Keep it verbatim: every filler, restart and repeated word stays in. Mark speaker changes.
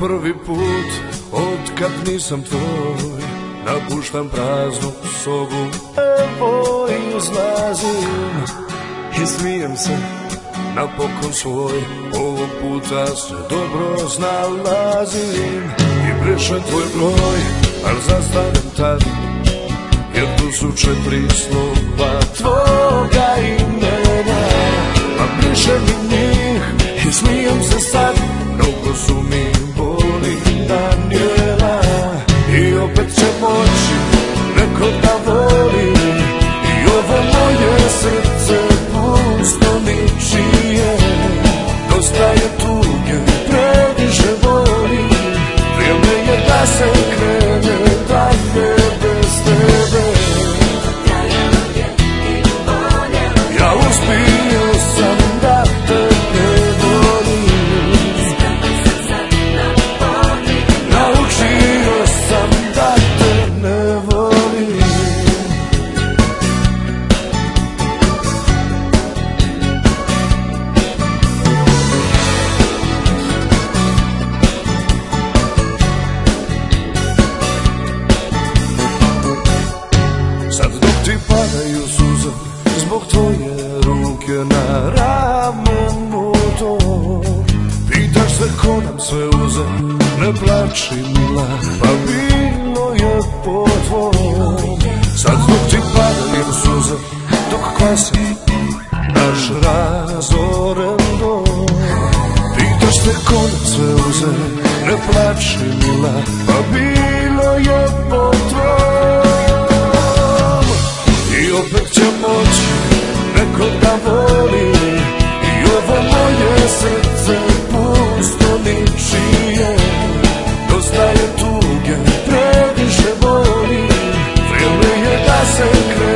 Speaker 1: prvi put otkad nisam tvoj, napuštam praznu sobu, evo izlazim i smijem se napokon svoj. Ovog puta se dobro snalazim i brišem tvoj broj, al zastanem tad, jer tu su četiri slova tvoga imena. A brišem i njih i smijem se sad, mnogo su mi boli Danijela. I opet će moći nekog da voli, i ovo moje srce pusto ničije. Dosta je tuge, previše voli, vrijeme je da se krene dalje bez tebe. Ja uspio sam da te ne volim, naučio sam da te ne volim. Sad dok ti padaju suze zbog tvoje ruke na ramenu tom, pitaš se ko nam sve uze, ne plači mila, pa bilo je po tvom. Sad dok ti padaju suze, dok kvasi naš razoren dom, pitaš se ko nam sve uze, ne plači mila, pa bilo je po tvom. I opet će moći nekog da voli, i ovo moje srce pusto ničije. Dosta je tuge, previše voli, vrijeme je da se krene